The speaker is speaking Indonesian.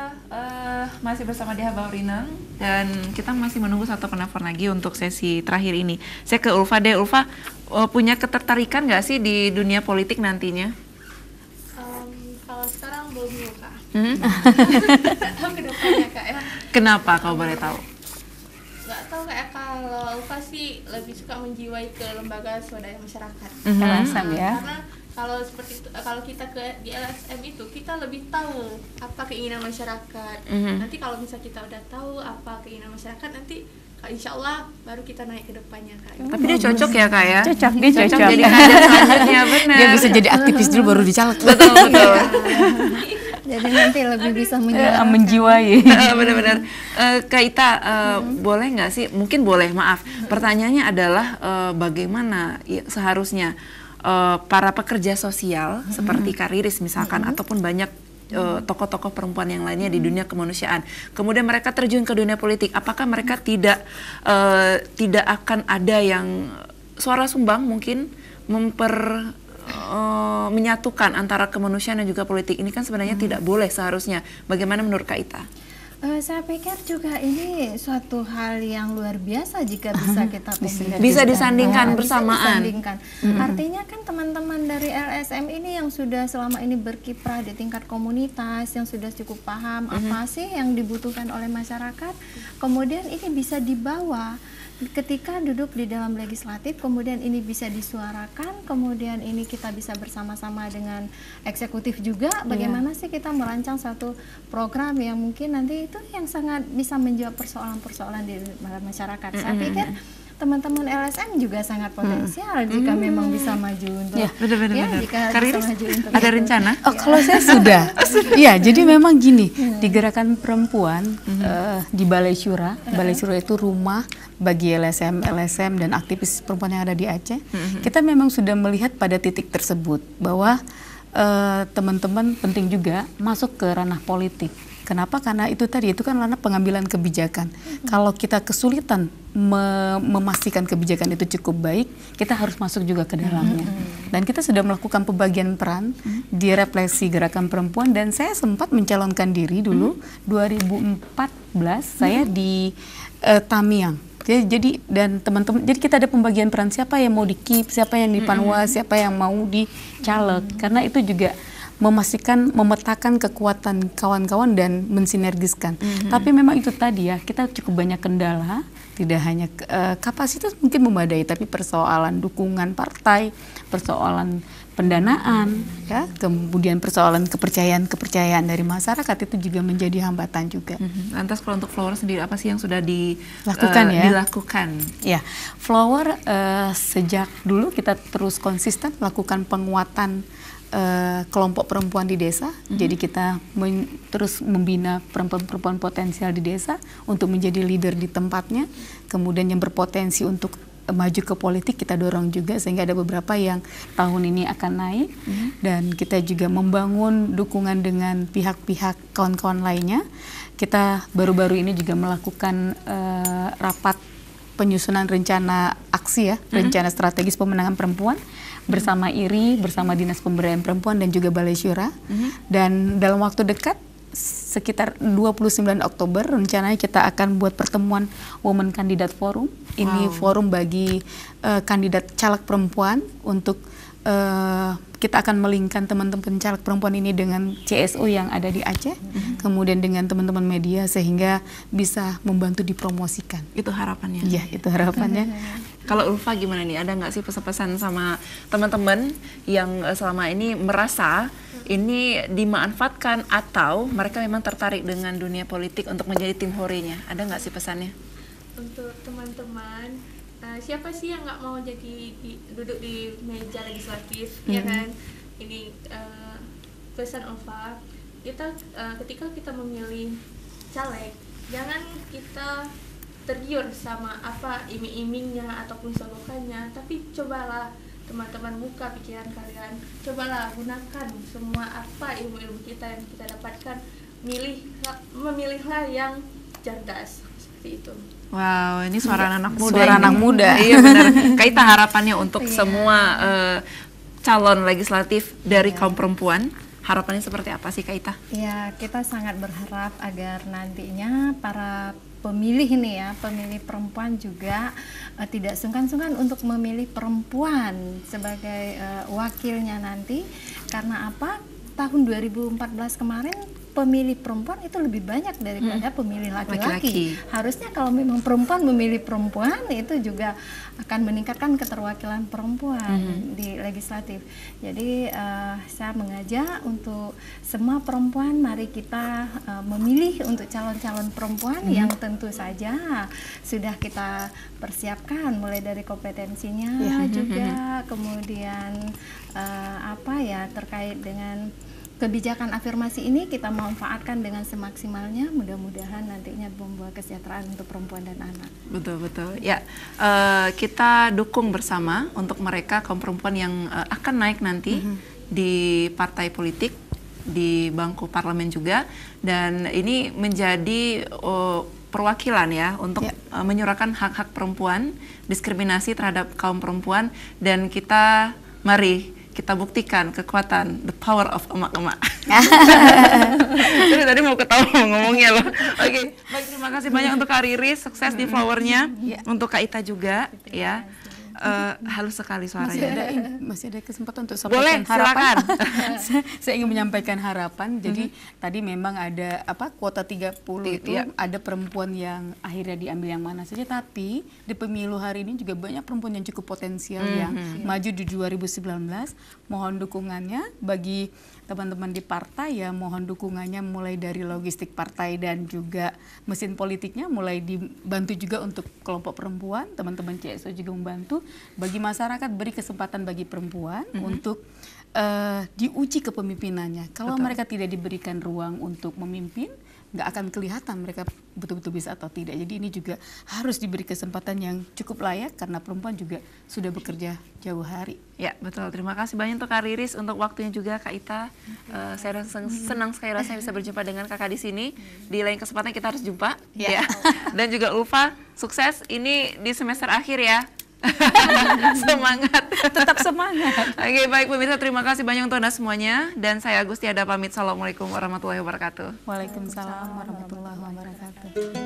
masih bersama Diah Baurinang dan kita masih menunggu satu penelpon lagi untuk sesi terakhir ini. Saya ke Ulfa deh. Ulfa, punya ketertarikan nggak sih di dunia politik nantinya? Kalau sekarang belum dulu Kak. Tahu ke depannya Kak ya. Kenapa kalau boleh tahu? Nggak tahu kayak kalau Ulfa sih lebih suka menjiwai ke lembaga swadaya masyarakat. LSM ya. Karena kalau seperti itu, kalau kita di LSM itu kita lebih tahu apa keinginan masyarakat. Nanti kalau misalnya kita udah tahu apa keinginan masyarakat, nanti insya Allah baru kita naik ke depannya Kak. Tapi dia cocok ya Kak ya? Cocok, dia cocok. Jadi kader selanjutnya, benar. Dia bisa jadi aktivis dulu baru dicaleg. Betul. Jadi nanti lebih bisa menjiwai. Benar-benar. Kak Ita, boleh nggak sih? Mungkin boleh, maaf. Pertanyaannya adalah bagaimana seharusnya para pekerja sosial seperti Kak Riris misalkan ataupun banyak tokoh-tokoh perempuan yang lainnya di dunia kemanusiaan, kemudian mereka terjun ke dunia politik, apakah mereka tidak akan ada yang suara sumbang mungkin menyatukan antara kemanusiaan dan juga politik? Ini kan sebenarnya tidak boleh seharusnya. Bagaimana menurut Kak Ita? Saya pikir juga ini suatu hal yang luar biasa jika bisa kita bisa disandingkan bersamaan. Artinya kan teman-teman dari LSM ini yang sudah selama ini berkiprah di tingkat komunitas, yang sudah cukup paham apa sih yang dibutuhkan oleh masyarakat, kemudian ini bisa dibawa ketika duduk di dalam legislatif, kemudian ini bisa disuarakan, kemudian ini kita bisa bersama-sama dengan eksekutif juga, bagaimana sih kita merancang satu program yang mungkin nanti itu yang sangat bisa menjawab persoalan-persoalan di masyarakat. Saya pikir teman-teman LSM juga sangat potensial jika memang bisa maju untuk jika bisa maju untuk ada rencana? Kalau saya sudah. Iya, jadi memang gini, di Gerakan Perempuan di Balai Syura itu rumah bagi LSM dan aktivis perempuan yang ada di Aceh. Kita memang sudah melihat pada titik tersebut bahwa teman-teman penting juga masuk ke ranah politik. Kenapa? Karena itu tadi, itu kan ranah pengambilan kebijakan. Kalau kita kesulitan memastikan kebijakan itu cukup baik, kita harus masuk juga ke dalamnya. Dan kita sudah melakukan pembagian peran di refleksi Gerakan Perempuan, dan saya sempat mencalonkan diri dulu 2014 saya di Tamiang. Jadi dan teman-teman, jadi kita ada pembagian peran, siapa yang mau di-keep, siapa yang di Panwas, siapa yang mau dicaleg. Karena itu juga memastikan, memetakan kekuatan kawan-kawan dan mensinergiskan. Tapi memang itu tadi ya, kita cukup banyak kendala, tidak hanya kapasitas mungkin memadai, tapi persoalan dukungan partai, persoalan pendanaan, ya, kemudian persoalan kepercayaan dari masyarakat itu juga menjadi hambatan juga. Lantas kalau untuk Flower sendiri apa sih yang sudah dilakukan? Ya, Flower sejak dulu kita terus konsisten melakukan penguatan kelompok perempuan di desa. Jadi kita terus membina perempuan-perempuan potensial di desa untuk menjadi leader di tempatnya. Kemudian yang berpotensi untuk maju ke politik kita dorong juga, sehingga ada beberapa yang tahun ini akan naik. Dan kita juga membangun dukungan dengan pihak-pihak kawan-kawan lainnya. Kita baru-baru ini juga melakukan rapat penyusunan rencana aksi ya, rencana strategis pemenangan perempuan bersama IRI, bersama Dinas Pemberdayaan Perempuan dan juga Balai Syura. Dan dalam waktu dekat, sekitar 29 Oktober, rencananya kita akan buat pertemuan Women Candidate Forum. Ini forum bagi kandidat caleg perempuan untuk kita akan melingkan teman-teman caleg perempuan ini dengan CSO yang ada di Aceh, kemudian dengan teman-teman media sehingga bisa membantu dipromosikan. Itu harapannya? Iya, itu harapannya. Kalau Ulfa gimana nih? Ada nggak sih pesan-pesan sama teman-teman yang selama ini merasa ini dimanfaatkan atau mereka memang tertarik dengan dunia politik untuk menjadi tim hore-nya? Ada nggak sih pesannya? Untuk teman-teman, siapa sih yang nggak mau duduk di meja legislatif, ya kan? Ini pesan Ulfa, ketika kita memilih caleg, jangan kita tergiur sama apa iming-imingnya ataupun slogannya, tapi cobalah teman-teman buka pikiran kalian, cobalah gunakan semua apa ilmu-ilmu kita yang kita dapatkan, memilihlah yang cerdas, seperti itu. Wow, ini suara anak muda. Suara anak muda. Iya benar. Kaita harapannya untuk semua calon legislatif dari kaum perempuan harapannya seperti apa sih Kak Ita? Ya, kita sangat berharap agar nantinya para pemilih nih ya, pemilih perempuan juga tidak sungkan-sungkan untuk memilih perempuan sebagai wakilnya nanti. Karena apa? Tahun 2014 kemarin pemilih perempuan itu lebih banyak daripada pemilih laki-laki. Harusnya kalau memang perempuan memilih perempuan itu juga akan meningkatkan keterwakilan perempuan di legislatif. Jadi saya mengajak untuk semua perempuan, mari kita memilih untuk calon-calon perempuan yang tentu saja sudah kita persiapkan mulai dari kompetensinya juga, kemudian apa ya terkait dengan kebijakan afirmasi ini kita manfaatkan dengan semaksimalnya, mudah-mudahan nantinya membawa kesejahteraan untuk perempuan dan anak. Betul-betul. Ya, kita dukung bersama untuk mereka kaum perempuan yang akan naik nanti di partai politik, di bangku parlemen juga, dan ini menjadi perwakilan ya untuk menyuarakan hak-hak perempuan, diskriminasi terhadap kaum perempuan, dan kita mari kita buktikan kekuatan, the power of emak-emak. Jadi tadi mau ketawa ngomongnya loh. Oke, baik, terima kasih banyak untuk Kak Riris, sukses di flowernya, untuk Kak Ita juga, ya. Halus sekali suaranya. Masih ada kesempatan untuk sampaikan harapan. Saya ingin menyampaikan harapan. Jadi tadi memang ada kuota 30 itu ada perempuan yang akhirnya diambil yang mana saja, tapi di pemilu hari ini juga banyak perempuan yang cukup potensial yang maju di 2019. Mohon dukungannya bagi teman-teman di partai, ya mohon dukungannya mulai dari logistik partai dan juga mesin politiknya, mulai dibantu juga untuk kelompok perempuan, teman-teman CSO juga membantu. Bagi masyarakat beri kesempatan bagi perempuan untuk diuji kepemimpinannya. Kalau mereka tidak diberikan ruang untuk memimpin, nggak akan kelihatan mereka betul-betul bisa atau tidak. Jadi ini juga harus diberi kesempatan yang cukup layak karena perempuan juga sudah bekerja jauh hari. Ya, betul. Terima kasih banyak untuk Kak Riris, untuk waktunya juga Kak Ita. Saya senang sekali rasanya bisa berjumpa dengan Kakak di sini. Di lain kesempatan kita harus jumpa. Ya. Dan juga Ulfa, sukses ini di semester akhir ya. Semangat, tetap semangat. Oke, baik pemirsa, terima kasih banyak untuk Anda semuanya, dan saya Agustiada pamit. Assalamualaikum warahmatullahi wabarakatuh. Waalaikumsalam warahmatullahi wabarakatuh.